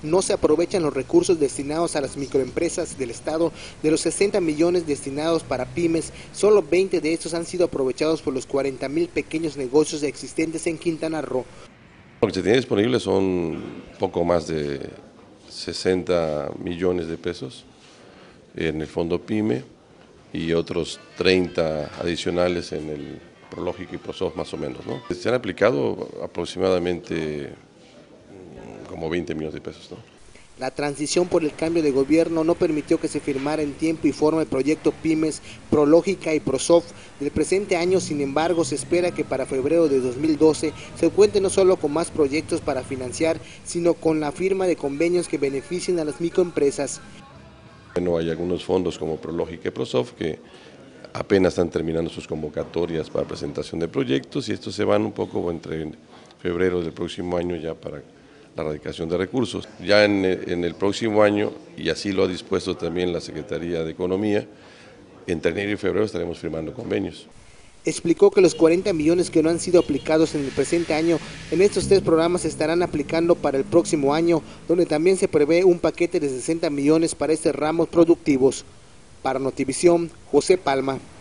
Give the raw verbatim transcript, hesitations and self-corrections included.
no se aprovechan los recursos destinados a las microempresas del Estado. De los sesenta millones destinados para pymes, solo veinte de estos han sido aprovechados por los cuarenta mil pequeños negocios existentes en Quintana Roo. Lo que se tiene disponible son poco más de sesenta millones de pesos en el Fondo PYME y otros treinta adicionales en el Prológica y Prosof más o menos, ¿no? Se han aplicado aproximadamente como veinte millones de pesos, ¿no? La transición por el cambio de gobierno no permitió que se firmara en tiempo y forma el proyecto Pymes, Prológica y Prosof del presente año. Sin embargo, se espera que para febrero de dos mil doce se cuente no solo con más proyectos para financiar, sino con la firma de convenios que beneficien a las microempresas. Bueno, hay algunos fondos como Prológica y Prosof que apenas están terminando sus convocatorias para presentación de proyectos y estos se van un poco entre febrero del próximo año ya para la erradicación de recursos. Ya en, en el próximo año, y así lo ha dispuesto también la Secretaría de Economía, entre enero y febrero estaremos firmando convenios. Explicó que los cuarenta millones que no han sido aplicados en el presente año en estos tres programas se estarán aplicando para el próximo año, donde también se prevé un paquete de sesenta millones para estos ramos productivos. Para Notivisión, José Palma.